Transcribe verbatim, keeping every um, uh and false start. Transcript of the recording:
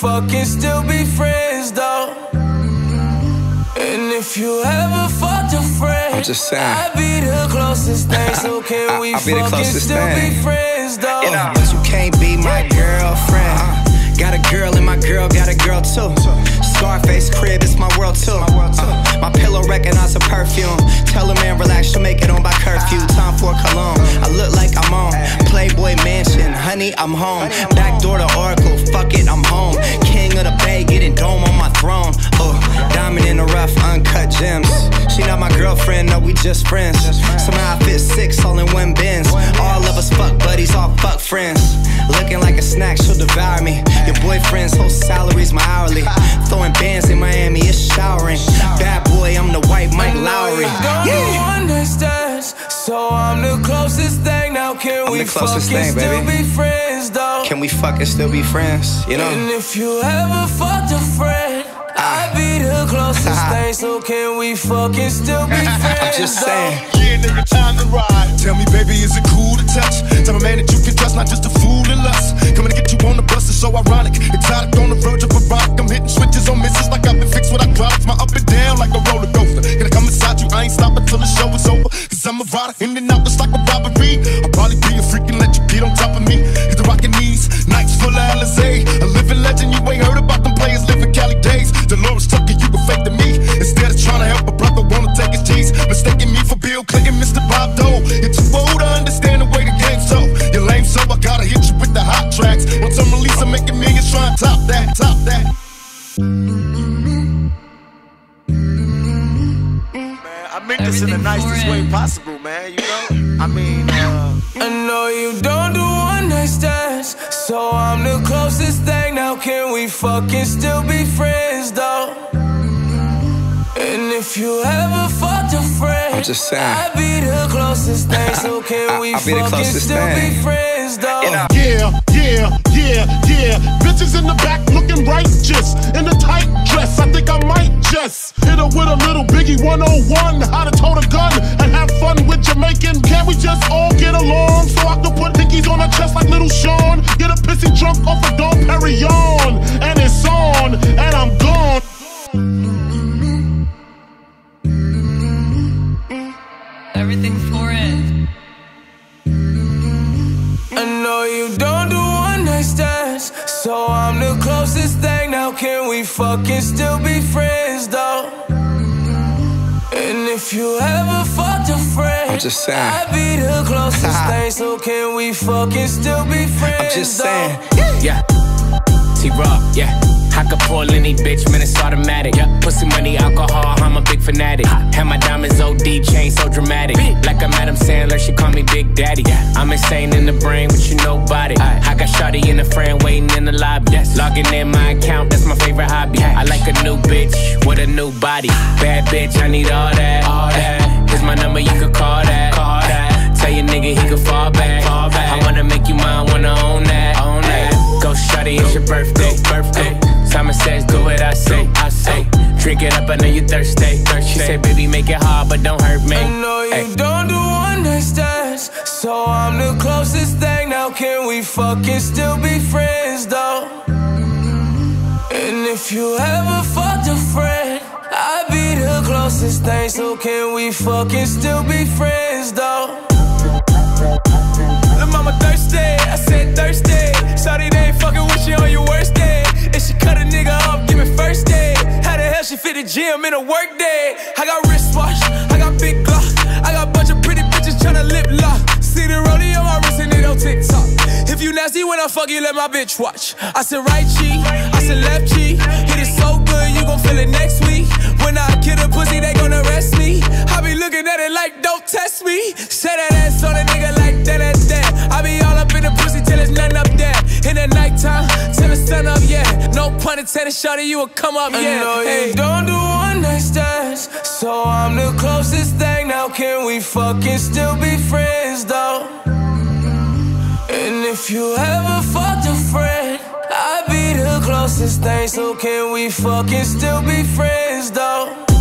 fucking still be friends though? And if you ever fucked a friend, I'm just saying, I'd be the closest thing. So can we fucking still thing. be friends though? You know, but you can't be my girlfriend. uh, Got a girl and my girl got a girl too. Scarface crib, it's my world too. uh, My pillow recognize a perfume. Tell a man relax, she'll make it on by curfew. Time for cologne, I look like I'm on Playboy Mansion, honey, I'm home. Backdoor to Oracle, fuck it, I'm home. King of the Bay, getting dome on my throne. Oh, diamond in the rough, uncut gems. She not my girlfriend, no, we just friends. Somehow I fit six all in one Benz. All of us fuck buddies, all fuck friends. Looking like a snack, she'll devour me. Your boyfriend's whole salary's my hourly. Throwing bands in Miami, it's showering. Bad boy, I'm the white Mike Lowry. Yeah. Understands, so I'm the closest thing. Now can I'm we the closest fucking thing, still baby. be friends though? Can we fucking still be friends, you know? And if you ever fucked a friend, I'd be the closest thing. So can we fucking still be friends? I'm just saying. Yeah, nigga, time to ride. Tell me, baby, is it cool to touch? Tell me, man, that you can trust, not just a fool in lust. Coming to get you on the bus is so ironic. Exotic on the verge of a rock. I'm hitting switches on misses like I've been fixed with hydraulics. My up and down like a roller coaster. Gonna come inside you, I ain't stopping till the show is over. Cause I'm a rider, in and out just like a robbery. I'll probably be a freak and let you get on top of me. Hit the rockin' knees, nights full of Alizé. A living legend, you ain't heard about them players living Cali days. Dolores Tucker, you can fake to me. Instead of trying to help a brother, wanna take his G's. Mistaking me for Bill Clinton, Mister Bob Dole. You're too old to understand the way the game's so. You're lame, so I gotta hit you with the hot tracks. Once I'm released, I'm making millions, trying to top that, top that. Man, I meant this in the nicest way possible, man, you know? I mean, uh... I know you don't do one night stands, so I'm the closest thing. Now can we fucking still be friends though? And if you ever fucked a friend, I'm just saying, I'd be the closest thing. So can we I'll be the fucking closest still thing. be friends though? You know? Yeah, yeah, yeah, yeah. Bitches in the back looking righteous in a tight dress. I think I might just hit her with a little Biggie one oh one. How to tote a gun and have fun with Jamaican. Can't we just all get along so I can put dickies on her chest like little Sean? Get a pissy drunk off a Dom Perignon, and it's on, and I'm gone. Everything for it. I know you don't do one night stands, so I'm the closest thing. Now can we fucking still be friends though? And if you ever fucked a friend, I'm just saying, I'd be the closest thing. So can we fucking still be friends I'm just though? saying. Yeah, T-Raw, yeah. I could pull any bitch, man, it's automatic. Yeah. Pussy, money, alcohol, I'm a big fanatic. Have my diamonds O D, chain so dramatic. Like I'm Adam Sandler, she call me Big Daddy. I'm insane in the brain, but you know about it. I got shawty in the frame, waiting in the lobby. Logging in my account, that's my favorite hobby. I like a new bitch with a new body. Bad bitch, I need all that. All that. Here's my number, you could call that. Call that. Tell your nigga he could fall back. Fall back. I wanna make you mine, wanna own that. Own that. Go shawty, it's your birthday. Birthday. Simon says, do what I say, I say. Drink it up, I know you thirsty. She said, baby, make it hard, but don't hurt me. I know you Ay. don't do one night stands, so I'm the closest thing. Now can we fucking still be friends though? And if you ever fucked a friend, I'd be the closest thing. So can we fucking still be friends though? Lil' mama thirsty, I said thirsty. Shawty, they ain't fucking with you on your worst day. If she cut a nigga off, give me first aid. How the hell she fit the gym in a work day? I got wristwatch, I got big glock, I got bunch of pretty bitches tryna lip lock. See the rollie on my wrist and it on TikTok. If you nasty when I fuck you, let my bitch watch. I said right cheek, I said left cheek. Hit it so good, you gon' feel it next week. When I kill a pussy, they gon' arrest me. I be looking at it like, don't test me. Say that ass on a nigga like that, that, that. I be all up in the pussy till there's nothing up there. In the nighttime, till the sun up, yeah. No pun intended, shawty, you will come up, yeah. I know hey. you don't do one night stands, so I'm the closest thing. Now can we fucking still be friends though? And if you ever fucked a friend, I'd be the closest thing. So can we fucking still be friends though?